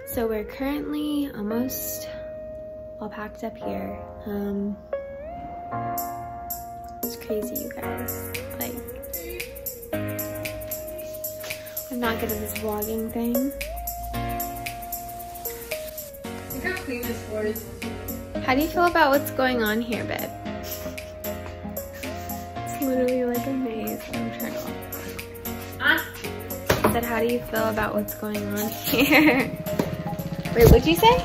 So we're currently almost all packed up here. It's crazy, you guys. Like, I'm not good at this vlogging thing. Look how clean this floor is. How do you feel about what's going on here, babe? It's literally like a maze. I'm trying to. I said, how do you feel about what's going on here? Wait, what'd you say?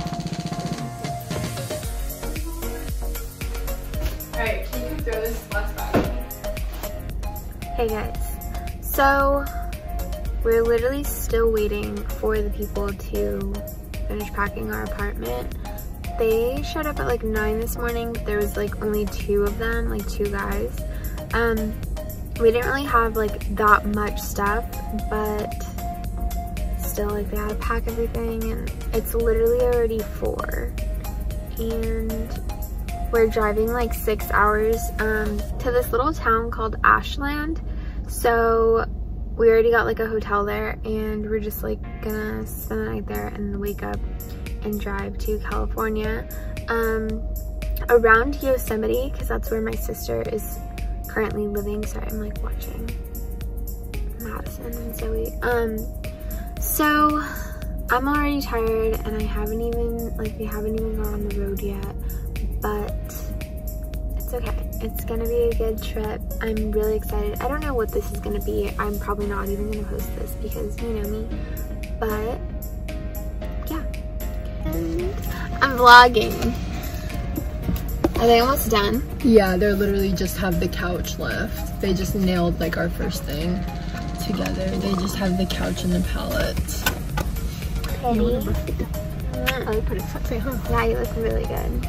Alright, can you throw this last bag? Hey guys, so we're literally still waiting for the people to finish packing our apartment. They showed up at like 9 this morning, but there was like only 2 of them, like 2 guys. We didn't really have like that much stuff, but still, like, they had to pack everything, and it's literally already 4, and we're driving like 6 hours to this little town called Ashland. So we already got like a hotel there, and we're just like gonna spend the night there and wake up and drive to California, around Yosemite, because that's where my sister is currently living. Sorry, I'm like watching Madison and Zoe. So I'm already tired, and we haven't even gone on the road yet, but it's okay. It's gonna be a good trip. I'm really excited. I don't know what this is gonna be. I'm probably not even gonna post this because you know me, but yeah. And I'm vlogging. Are they almost done? Yeah, they're literally just have the couch left. They just nailed like our first thing together. They just have the couch and the pallet. Pretty. I put it sexy, huh? Yeah, you look really good.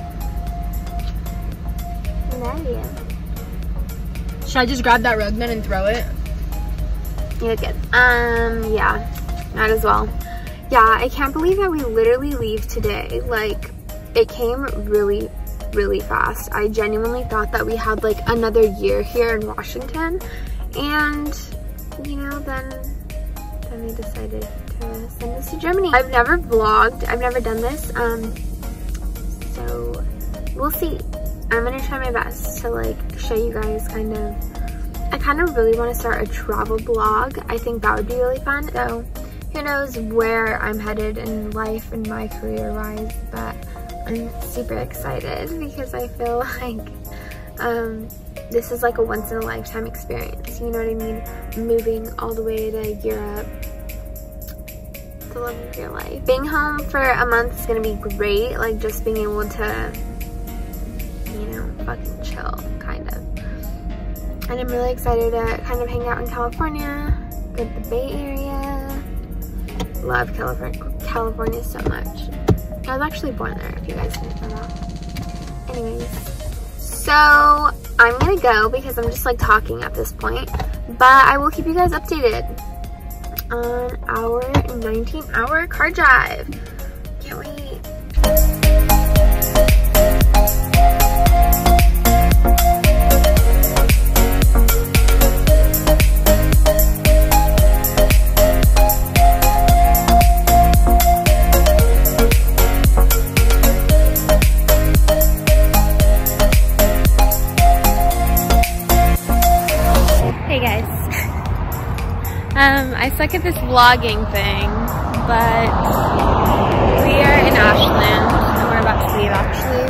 Love you. Should I just grab that rug then and throw it? You look good. Yeah, might as well. Yeah, I can't believe that we literally leave today. Like, it came really, really fast. I genuinely thought that we had like another year here in Washington, and you know, then they decided to send us to Germany. I've never vlogged. I've never done this. So we'll see. I'm gonna try my best to like show you guys I kind of really want to start a travel blog. I think that would be really fun. So who knows where I'm headed in life and my career wise, but I'm super excited because I feel like this is like a once in a lifetime experience, you know what I mean? Moving all the way to Europe, the love of your life. Being home for a month is gonna be great, like just being able to, you know, fucking chill, kind of. And I'm really excited to kind of hang out in California, go to the Bay Area. Love California so much. I was actually born there, if you guys didn't know that. Anyways, so I'm gonna go because I'm just like talking at this point, but I will keep you guys updated on our 19-hour car drive. Can't wait. I suck at this vlogging thing, but we are in Ashland and we're about to leave. Actually,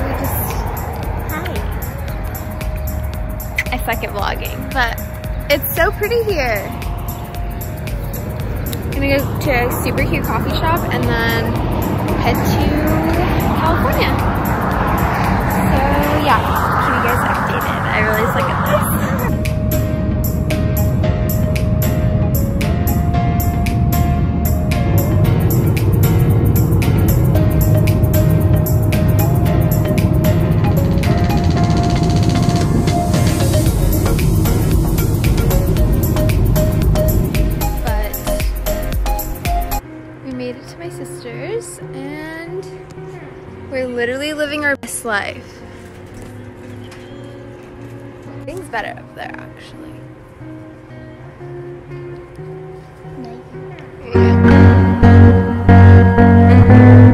hi. I suck at vlogging, but it's so pretty here. I'm gonna go to a super cute coffee shop and then head to California. So yeah, keep you guys updated. I really suck at this. And we're literally living our best life. Everything's better up there, actually. Yeah.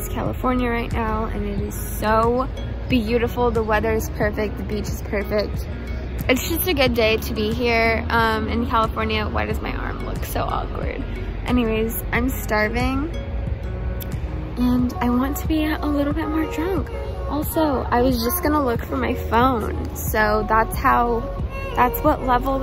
is California right now, and it is so beautiful. The weather is perfect, the beach is perfect. It's just a good day to be here in California. Why does my arm look so awkward? Anyways, I'm starving and I want to be a little bit more drunk. Also, I was just gonna look for my phone. So that's the level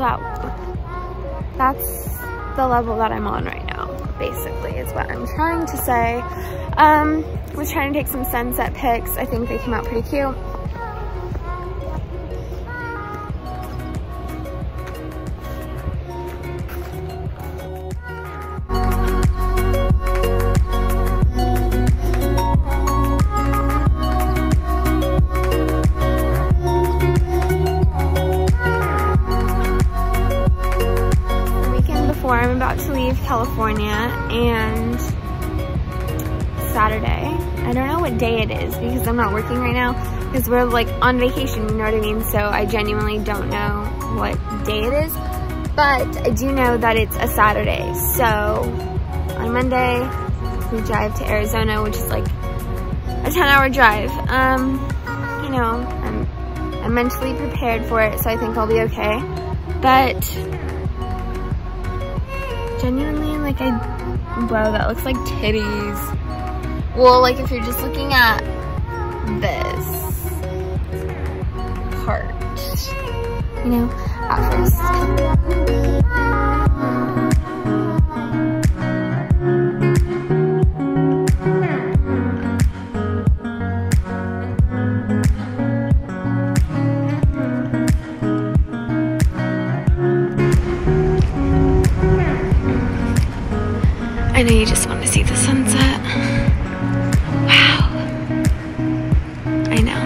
that I'm on right now, basically, is what I'm trying to say. Was trying to take some sunset pics. I think they came out pretty cute. I'm about to leave California, and Saturday, I don't know what day it is because I'm not working right now because we're like on vacation, you know what I mean? So I genuinely don't know what day it is, but I do know that it's a Saturday. So on Monday we drive to Arizona, which is like a 10-hour drive. You know, I'm mentally prepared for it, so I think I'll be okay. But genuinely, like, bro, that looks like titties. Well, like, if you're just looking at this part, you know, at first. I know you just want to see the sunset. Wow. I know.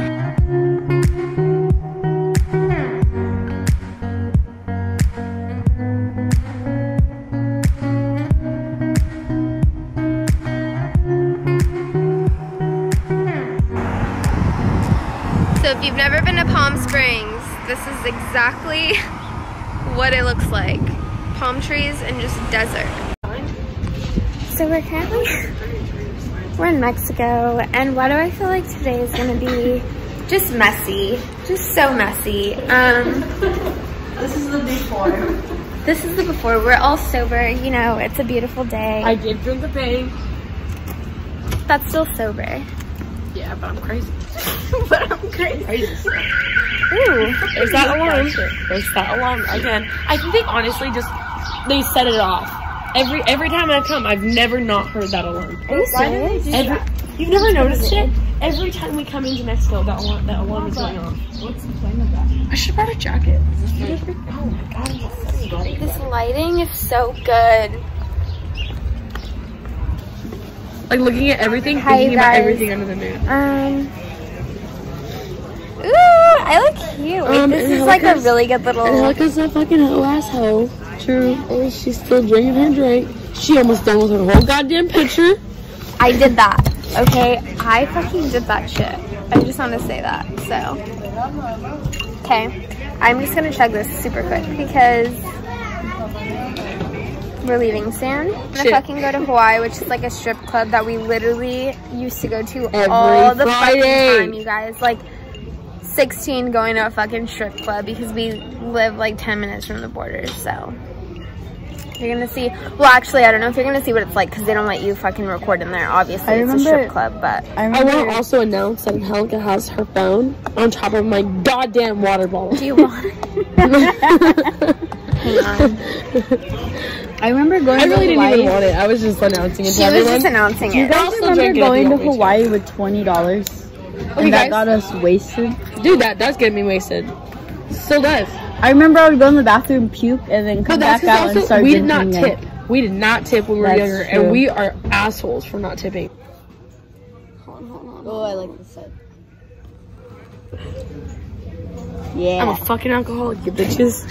So if you've never been to Palm Springs, this is exactly what it looks like. Palm trees and just desert. So we're in Mexico, and why do I feel like today is gonna be just messy, just so messy. This is the before. This is the before. We're all sober, you know, it's a beautiful day. I did drink the pain. That's still sober. Yeah, but I'm crazy. But I'm crazy. Ooh, there's that alarm. There's that alarm again. I think they honestly they set it off. Every time I come, I've never not heard that alarm. Are you serious? You've never noticed it? Every time we come into Mexico, that alarm is going on. What's the point of that? I should have brought a jacket. Oh my god, I'm so sweaty. This lighting is so good. Like looking at everything, thinking about everything under the moon. Ooh, I look cute. Wait, this is like a really good little. Angelica's a fucking hoe asshole. True. At least she's still drinking her drink. She almost done with her whole goddamn picture. I did that. Okay, I fucking did that shit. I just want to say that. So, okay, I'm just gonna chug this super quick because we're leaving soon. I'm gonna fucking go to Hawaii, which is like a strip club that we literally used to go to all the fucking time, you guys. Like 16 going to a fucking strip club because we live like 10 minutes from the border. So you're gonna see, well actually I don't know if you're gonna see what it's like because they don't let you fucking record in there. Obviously it's a strip club, but I want to also announce that Angelica has her phone on top of my goddamn water bottle. Do you want it? Hang on. I remember going to Hawaii. I really didn't even want it. I was just announcing it to everyone. She was just announcing it. Do you guys remember going to Hawaii with $20? And that got us wasted. Dude, that does get me wasted. Still does. I remember I would go in the bathroom, puke, and then come back out and start drinking. We did not tip. We did not tip when we were younger, and we are assholes for not tipping. Hold on. Oh, I like this side. Yeah. I'm a fucking alcoholic, you bitches.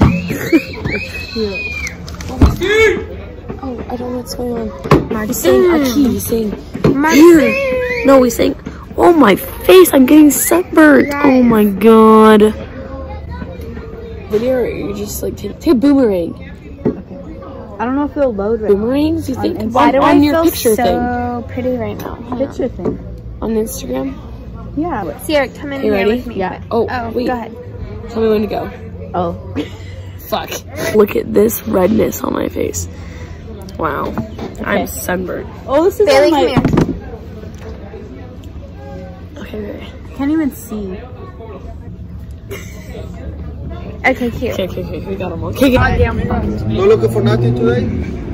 Oh, I don't know what's going on. He's saying Aki. He's saying here. No, he's saying, oh my face, I'm getting sunburned. Oh my god. Video, or you just like take a boomerang. Okay. I don't know if it'll load right Boomerangs? You think? Why do I on your feel picture so thing. so pretty right now. Picture thing. On Instagram? Yeah. Sierra, come in You here ready? with me. Yeah. Oh, wait. Go ahead. Tell me when to go. Oh. Fuck. Look at this redness on my face. Wow. I'm sunburned. Oh, this is Bailey, on my... come here. Okay, wait. I can't even see. Okay, cute. Okay, we got them all. Okay, No looking for nothing today?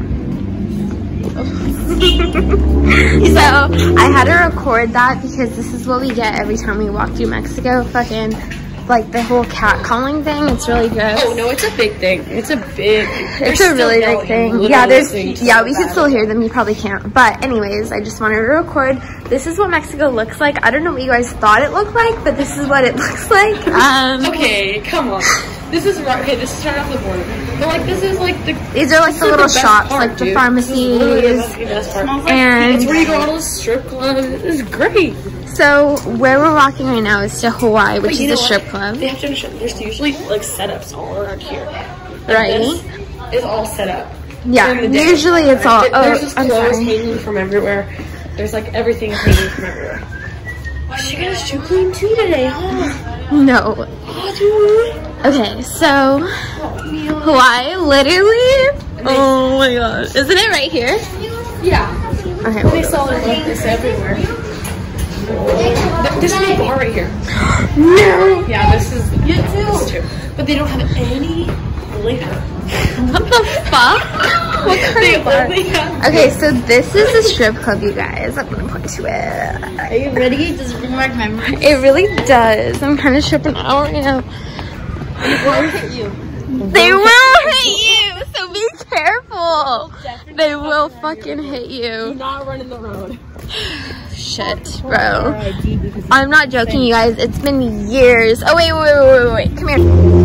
So I had to record that because this is what we get every time we walk through Mexico. Fucking like the whole cat calling thing. It's really gross. Oh no, it's a big thing. It's a really big thing. Yeah, we can still hear them. You probably can't. But anyways, I just wanted to record. This is what Mexico looks like. I don't know what you guys thought it looked like, but this is what it looks like. Okay, come on. This is right. Okay, this is right off the border. But like, this is like the. These are like the little shops, like the pharmacies, and it's where you go to all the strip clubs. This is great. So where we're walking right now is to Hawaii, which is a strip club. They have to understand. There's usually like setups all around here. Right. This is all set up. Yeah. During the day. Usually it's all. There's just clothes hanging from everywhere. There's like everything hanging from everywhere. Oh, she got us too clean too today, huh? No. Oh, dude. Okay, so Hawaii, literally. Oh my god, isn't it right here? Yeah. Okay. They sell this everywhere. This is a bar right here. No. Yeah, this is too. But they don't have any liquor. What the fuck? What kind of bar? Okay, so this is the strip club, you guys. I'm gonna point to it. Are you ready? Does it bring back memories? It really does. I'm kind of tripping out right now. They will hit you. They will hit you, so be careful. They will fucking hit you. Do not run in the road. Shit, bro. I'm not joking, you guys. It's been years. Oh, wait. Come here.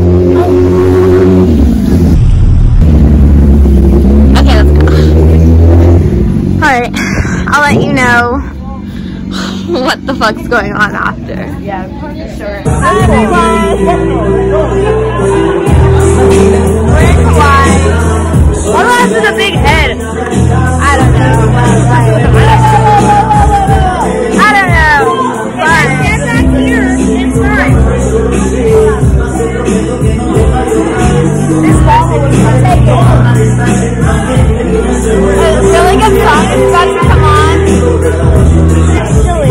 Okay, let's go. Alright, I'll let you know what the fuck's going on after. Yeah, sure. Hi, everyone. We're in Hawaii. What else is a big head? I don't know. But stand back here. It's fine. This wall is take it. A really good song is about to come on. It's silly.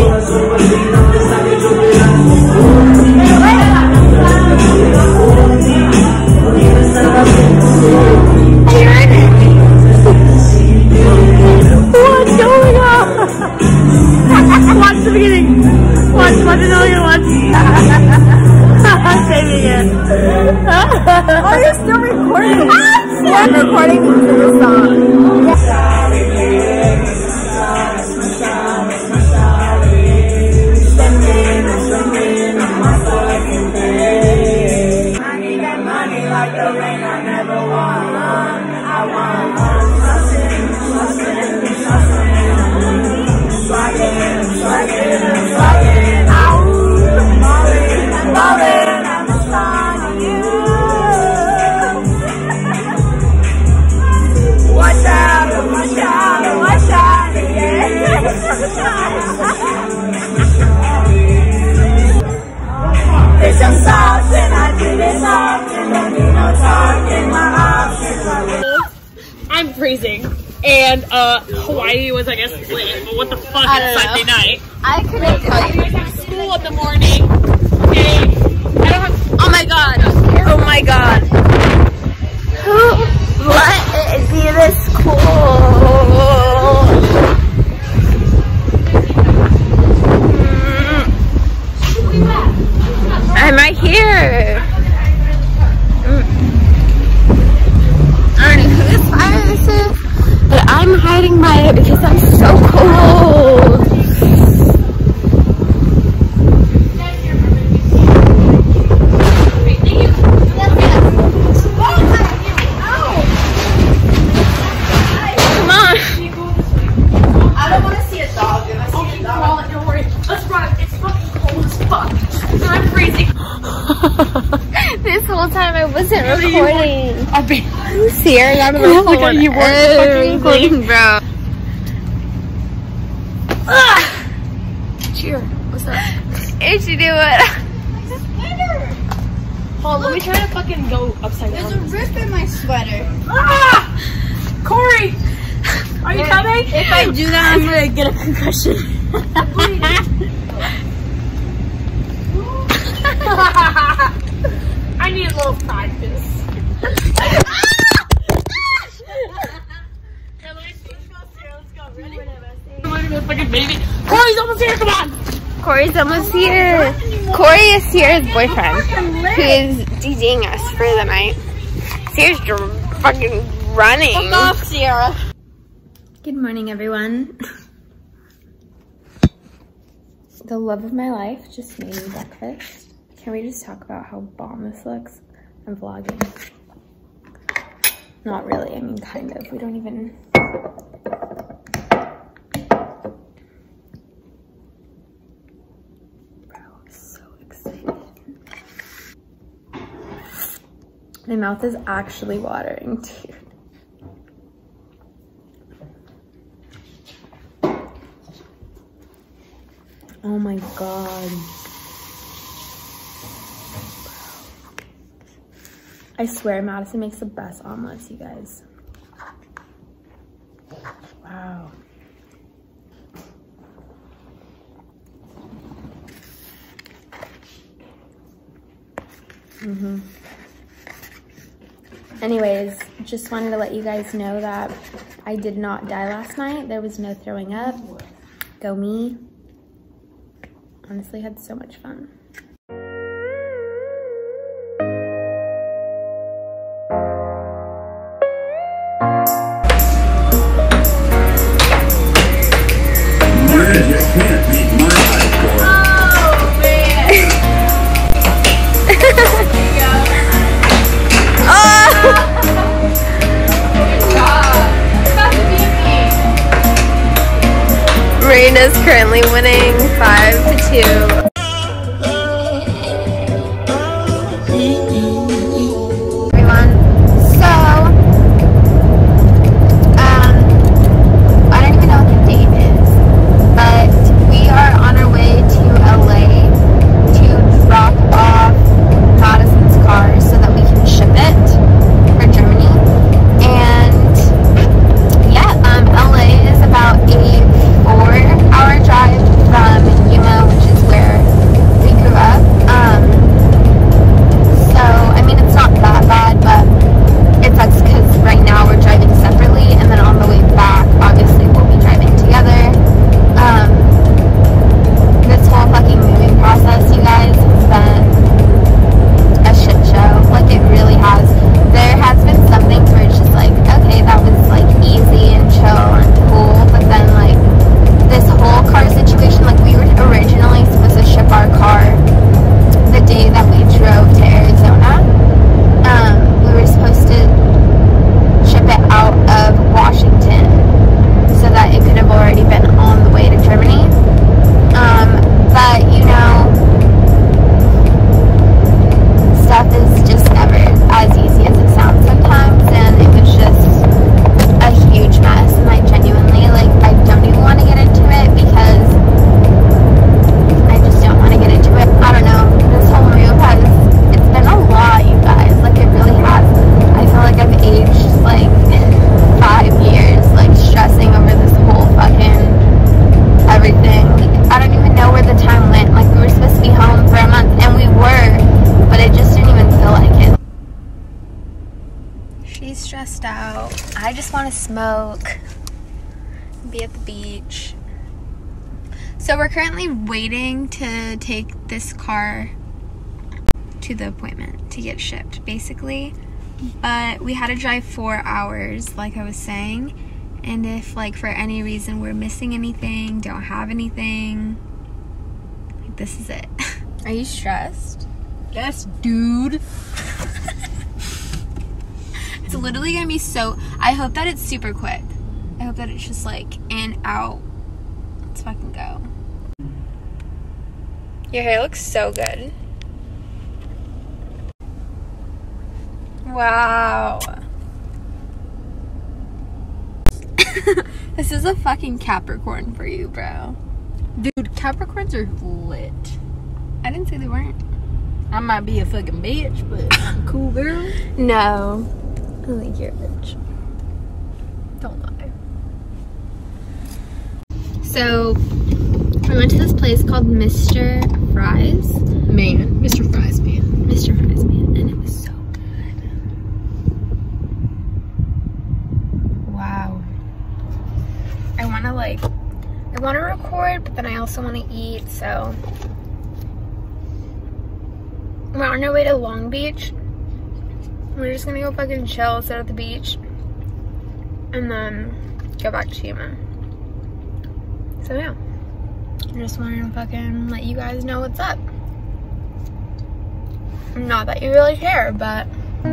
What's going on? Watch the beginning. Watch it all you want. I'm saving it. Oh, you're still recording. Yeah, I'm recording the song. I need that money like the rain I never want. I want swaggin', out. Ballin', I'm a star to you. Watch out, yeah. There's some sauce and I do this often. Don't need no talking, my options. I'm freezing. And Hawaii was, I guess, lit. But what the fuck is Sunday night? I couldn't tell you. School in the morning. Okay. I don't have. Oh my god. Oh my god. Let it be this cool. I'm right here. I don't know whose fire this is, but I'm hiding by it because I'm so cold. Come on. I don't want to see a dog. If I see a dog, Don't worry. Let's run. It's fucking cold as fuck. And I'm freezing. This whole time I wasn't recording. I'll be. Sierra, I'm Look at you, recording, bro. Cheer. What's up? It should do it. Hold on, let me try to fucking go upside down. There's a rip in my sweater. Ah! Corey! Are you coming? If I do that, I'm gonna get a concussion. I need a little practice. Fucking baby. Corey's almost here, come on! Corey's almost here. Corey is Sierra's boyfriend, who is DJing us for the night. Sierra's fucking running. Fuck off, Sierra. Good morning, everyone. The love of my life just made me breakfast. Can we just talk about how bomb this looks? I'm vlogging. Not really, I mean kind of. We don't even... My mouth is actually watering, dude. Oh my god. I swear Madison makes the best omelets, you guys. Wow. Anyways, just wanted to let you guys know that I did not die last night. There was no throwing up. Go me. Honestly, had so much fun. You can't beat my high score. Oh, man. Raina's currently winning 5-2. Everyone, so I don't even know what the date is, but we are on our way to LA to drop off Madison's car so that we can ship it for Germany. And yeah, LA is about a 4-hour drive from Yuma, which is where we grew up. So I mean, it's not that bad, but it sucks because right now we're driving separately, and then on the way back, obviously we'll be driving together. This whole fucking moving process, you guys, has been a shit show. Like, it really has. There has been some things where it's just like, okay, that was like easy and chill and cool, but then like this whole car situation, like we were originally supposed to ship our car the day that we drove to Arizona. We were supposed to ship it out of Washington so that it could have already been on the way to Germany. But you know, stuff is just never as easy as it sounds sometimes, and it was just a huge mess, and I genuinely, like, I don't even want to get into it because I just don't want to get into it. I don't know, this whole move it's been a lot, you guys, like, it really has. I feel like I've aged, like, 5 years, like, stressing over this whole fucking everything. I don't even know where the time went. Like, we were supposed to be home for a month, and we were, but it just didn't even feel like it. She's stressed out. I just want to smoke, be at the beach. So we're currently waiting to take this car to the appointment to get shipped, basically. But we had to drive 4 hours, like I was saying. And if, like, for any reason we're missing anything, don't have anything, like, this is it. Are you stressed? Yes, dude. It's literally gonna be so... I hope that it's super quick. I hope that it's just, like, in, out. Let's fucking go. Your hair looks so good. Wow. This is a fucking Capricorn for you, bro. Dude, Capricorns are lit. I didn't say they weren't. I might be a fucking bitch, but I'm a cool girl. No. I think you're a bitch. Don't lie. So, we went to this place called Mr. Fry's. Man, Mr. Fry's man. Mr. Fry's man, and it was so good. Wow. I want to record, but then I also want to eat, so. We're on our way to Long Beach. We're just gonna go fucking chill, sit at the beach, and then go back to Yuma. So yeah, I just wanted to fucking let you guys know what's up. Not that you really care, but.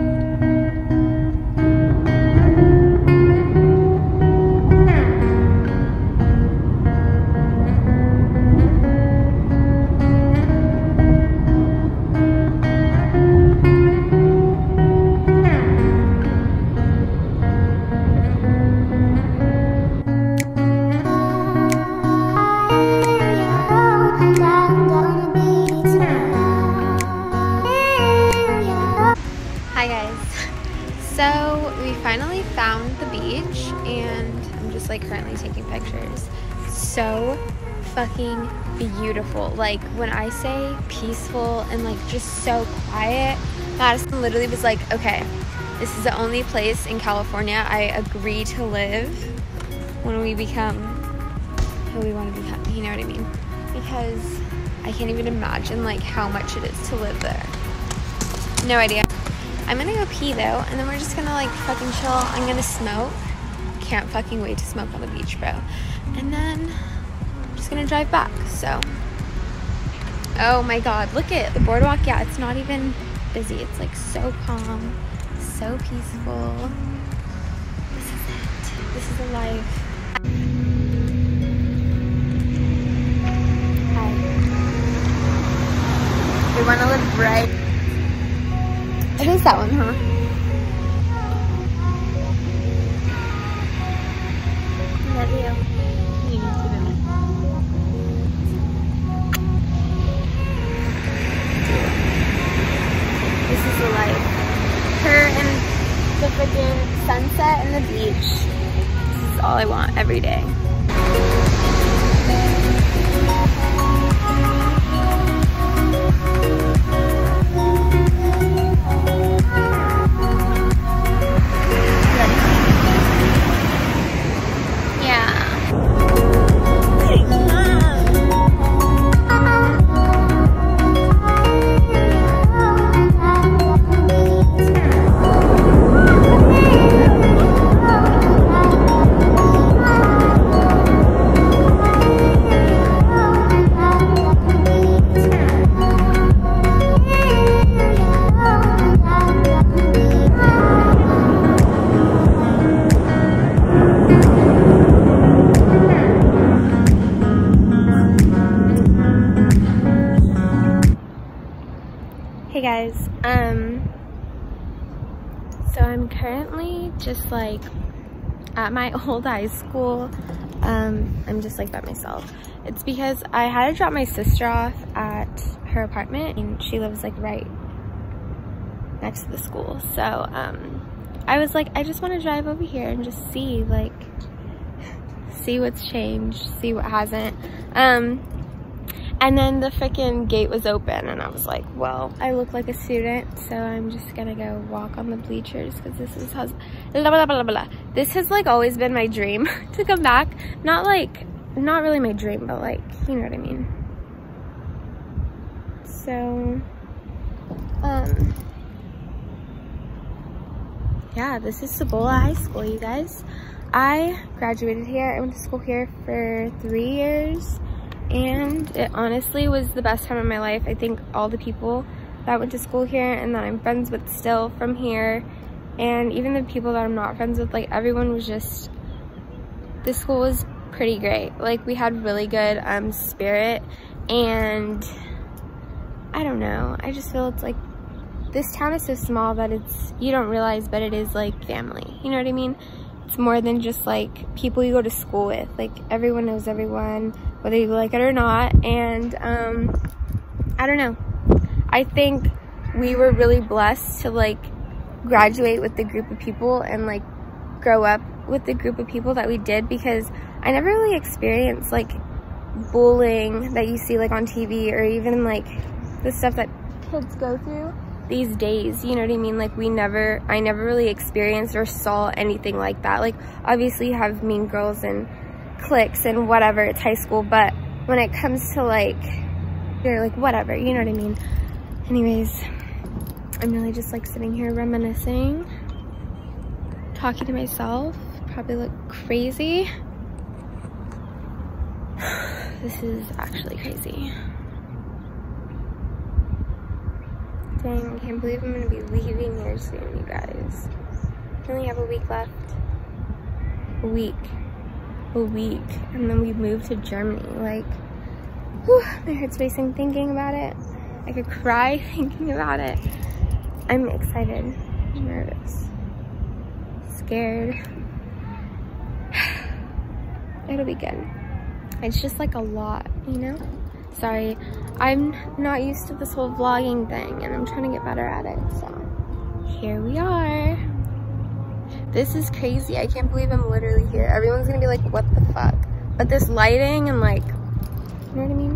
Hi guys, so we finally found the beach and I'm just like currently taking pictures. So fucking beautiful. Like when I say peaceful and like just so quiet, Madison literally was like, okay, this is the only place in California I agree to live when we become who we want to become, you know what I mean? Because I can't even imagine like how much it is to live there. No idea. I'm gonna go pee though, and then we're just gonna like fucking chill. I'm gonna smoke. Can't fucking wait to smoke on the beach, bro. And then I'm just gonna drive back, so. Oh my God, look at the boardwalk. Yeah, it's not even busy. It's like so calm, so peaceful. This is it. This is the life. Hi. We wanna live right. It is that one, huh? Love you. This is the life. Her and the freaking sunset and the beach. This is all I want every day. Hey guys, so I'm currently just like at my old high school. I'm just like by myself. It's because I had to drop my sister off at her apartment and she lives like right next to the school. So I was like, I just want to drive over here and just see what's changed, see what hasn't. And then the freaking gate was open and I was like, well, I look like a student, so I'm just gonna go walk on the bleachers because this is how, blah, blah, blah, blah. This has like always been my dream to come back. Not really my dream, but like, you know what I mean. So, yeah, this is Cibola High School, you guys. I graduated here. I went to school here for 3 years. And it honestly was the best time of my life. I think all the people that went to school here and that I'm friends with still from here, and even the people that I'm not friends with, like everyone was just, this school was pretty great. Like we had really good spirit, and I don't know, I just feel it's like, this town is so small that it's, you don't realize, but it is like family, you know what I mean? it's more than just like people you go to school with. Like everyone knows everyone, whether you like it or not. And I don't know, I think we were really blessed to like graduate with the group of people and like grow up with the group of people that we did, because I never really experienced like bullying that you see like on TV, or even like the stuff that kids go through these days, you know what I mean? Like I never really experienced or saw anything like that. Like obviously you have mean girls and cliques and whatever, it's high school, but when it comes to like, they're like whatever, you know what I mean? Anyways, I'm really just like sitting here reminiscing, talking to myself, probably look crazy. This is actually crazy. Dang, I can't believe I'm gonna be leaving here soon, you guys. I only have a week left. A week. And then we move to Germany. Like, whew, my heart's racing thinking about it. I could cry thinking about it. I'm excited, nervous, scared. It'll be good. It's just like a lot, you know? Sorry, I'm not used to this whole vlogging thing, and I'm trying to get better at it, so here we are. This is crazy. I can't believe I'm literally here. Everyone's gonna be like, what the fuck? But this lighting and like, you know what I mean?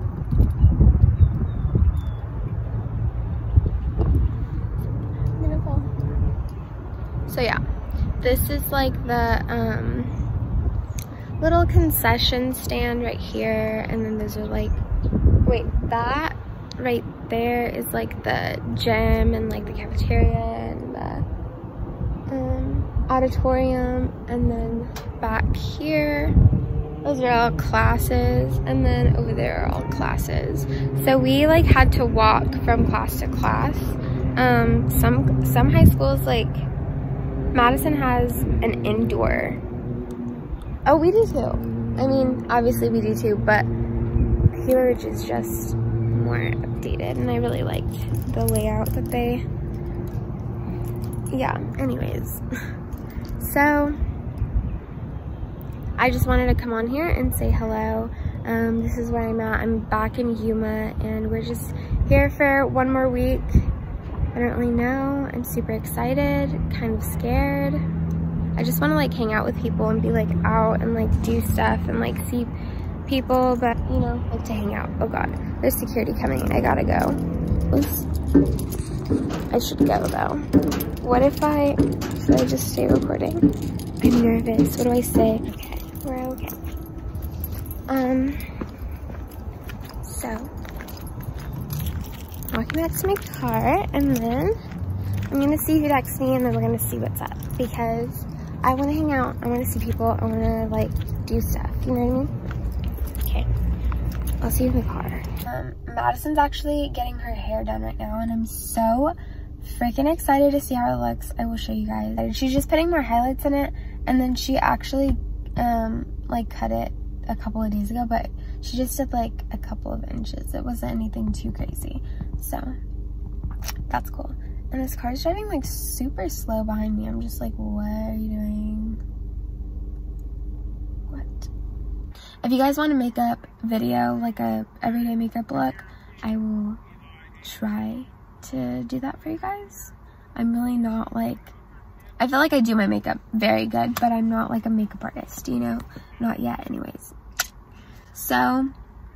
Beautiful. So yeah, this is like the little concession stand right here, and then those are like, wait, that right there is like the gym and like the cafeteria and the auditorium, and then back here those are all classes, and then over there are all classes. So we like had to walk from class to class. Some high schools, like Madison has an indoor. Oh, we do too. I mean, obviously we do too, but Cambridge is just more updated, and I really liked the layout that they, yeah, anyways. So, I just wanted to come on here and say hello. This is where I'm at. I'm back in Yuma, and we're just here for one more week. I don't really know. I'm super excited, kind of scared. I just want to like hang out with people and be like out and like do stuff and like see people, but you know, like to hang out. Oh god, there's security coming. I gotta go. Oops. I should go though. What if should I just stay recording? I'm nervous. What do I say? Okay, we're okay. So walking back to my car, and then I'm gonna see who texts me, and then we're gonna see what's up, because I want to hang out, I want to see people, I want to like do stuff, you know what I mean? Okay, I'll see you in the car. Madison's actually getting her hair done right now, and I'm so freaking excited to see how it looks. I will show you guys. She's just putting more highlights in it, and then she actually like cut it a couple of days ago, but she just did like a couple of inches. It wasn't anything too crazy, so that's cool. And this car's driving like super slow behind me. I'm just like, what are you doing? What? If you guys want a makeup video, like a everyday makeup look, I will try to do that for you guys. I'm really not like, I feel like I do my makeup very good, but I'm not like a makeup artist, you know? Not yet anyways. So,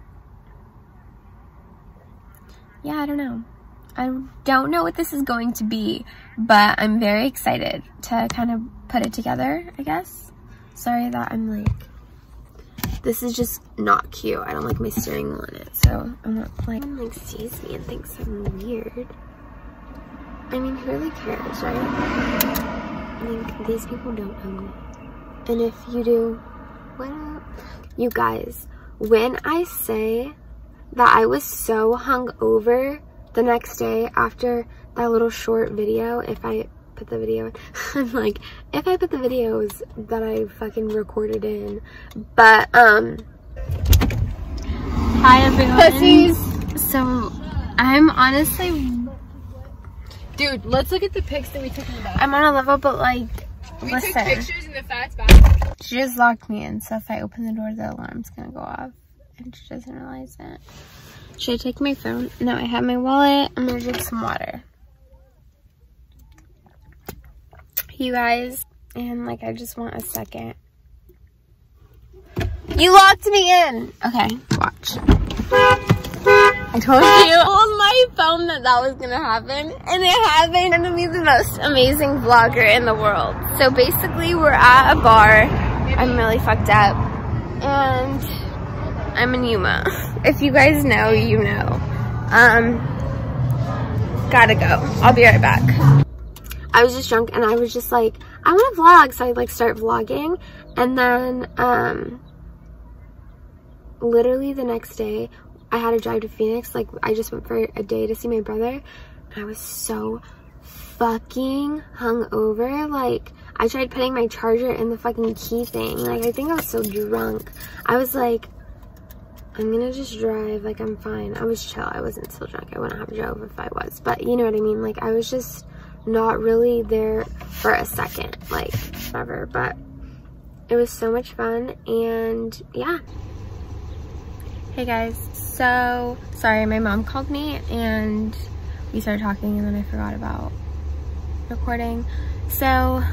yeah, I don't know. I don't know what this is going to be, but I'm very excited to kind of put it together, I guess. Sorry that I'm like, this is just not cute. I don't like my steering wheel in it, so I'm not like, someone like sees me and thinks I'm weird. I mean, who really cares, right? I mean, these people don't know me. And if you do, what up? You guys, when I say that I was so hungover the next day after that little short video, if I put the video in, I'm like, if I put the videos that I fucking recorded in, but, hi everyone. Pussies. So, I'm honestly, dude, let's look at the pics that we took in the bathroom. I'm on a level, but like, Listen. Took pictures in the fat's bathroom. She just locked me in, so if I open the door, the alarm's gonna go off. And she doesn't realize it. Should I take my phone? No, I have my wallet. I'm gonna drink some water. You guys, and like, I just want a second. You locked me in! Okay, watch. I told you on my phone that was gonna happen, and it happened. I'm gonna be the most amazing vlogger in the world. So basically, we're at a bar. I'm really fucked up, and I'm in Yuma. If you guys know, you know. Gotta go. I'll be right back. I was just drunk, and I was just like, I want to vlog, so I like start vlogging, and then literally the next day, I had to drive to Phoenix. Like, I just went for a day to see my brother, and I was so fucking hungover. Like, I tried putting my charger in the fucking key thing. Like, I think I was so drunk. I was like, I'm gonna just drive. Like, I'm fine. I was chill. I wasn't so drunk. I wouldn't have drove if I was. But you know what I mean? Like, I was just not really there for a second. Like, whatever. But it was so much fun. And yeah. Hey guys, so sorry, my mom called me and we started talking and then I forgot about recording. So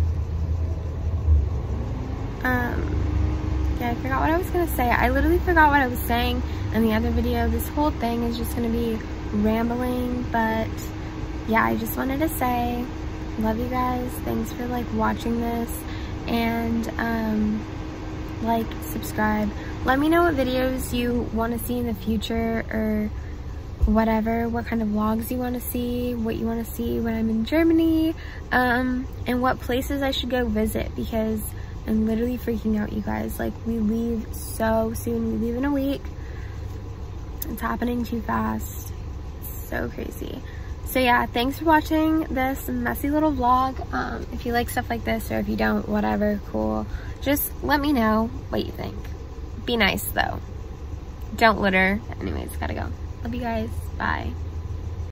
yeah, I forgot what I was gonna say. I literally forgot what I was saying in the other video. This whole thing is just gonna be rambling, but yeah, I just wanted to say love you guys. Thanks for like watching this, and like, subscribe. Let me know what videos you want to see in the future, or whatever, what kind of vlogs you want to see, what you want to see when I'm in Germany, and what places I should go visit, because I'm literally freaking out, you guys. Like, we leave so soon. We leave in a week. It's happening too fast. It's so crazy. So yeah, thanks for watching this messy little vlog. If you like stuff like this, or if you don't, whatever, cool. Just let me know what you think. Be nice though. Don't litter. Anyways, gotta go. Love you guys. Bye.